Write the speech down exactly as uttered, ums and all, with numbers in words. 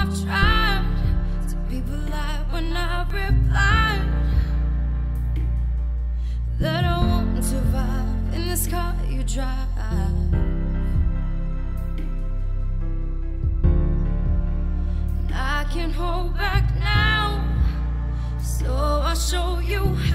tried to be polite when I replied that I won't survive in this car you drive. And I can't hold back now, so I'll show you